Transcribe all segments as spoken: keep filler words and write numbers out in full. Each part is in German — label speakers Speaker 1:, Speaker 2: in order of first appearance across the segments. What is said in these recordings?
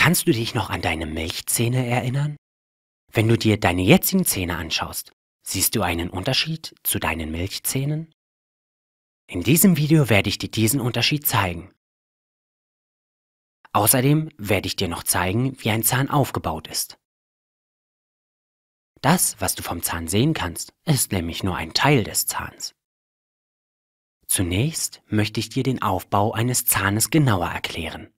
Speaker 1: Kannst du dich noch an deine Milchzähne erinnern? Wenn du dir deine jetzigen Zähne anschaust, siehst du einen Unterschied zu deinen Milchzähnen? In diesem Video werde ich dir diesen Unterschied zeigen. Außerdem werde ich dir noch zeigen, wie ein Zahn aufgebaut ist. Das, was du vom Zahn sehen kannst, ist nämlich nur ein Teil des Zahns. Zunächst möchte ich dir den Aufbau eines Zahnes genauer erklären.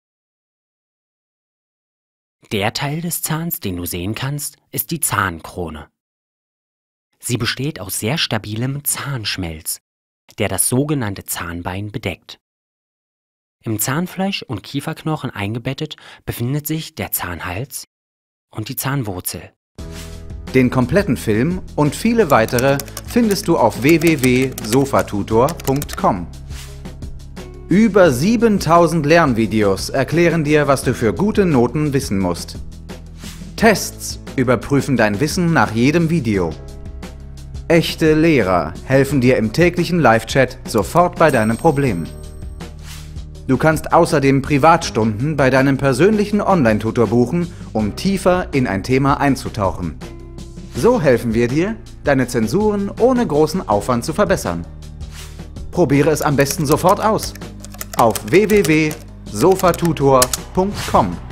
Speaker 1: Der Teil des Zahns, den du sehen kannst, ist die Zahnkrone. Sie besteht aus sehr stabilem Zahnschmelz, der das sogenannte Zahnbein bedeckt. Im Zahnfleisch und Kieferknochen eingebettet befindet sich der Zahnhals und die Zahnwurzel.
Speaker 2: Den kompletten Film und viele weitere findest du auf w w w punkt sofatutor punkt com. Über siebentausend Lernvideos erklären dir, was du für gute Noten wissen musst. Tests überprüfen dein Wissen nach jedem Video. Echte Lehrer helfen dir im täglichen Live-Chat sofort bei deinem Problem. Du kannst außerdem Privatstunden bei deinem persönlichen Online-Tutor buchen, um tiefer in ein Thema einzutauchen. So helfen wir dir, deine Zensuren ohne großen Aufwand zu verbessern. Probiere es am besten sofort aus. Auf w w w punkt sofatutor punkt com.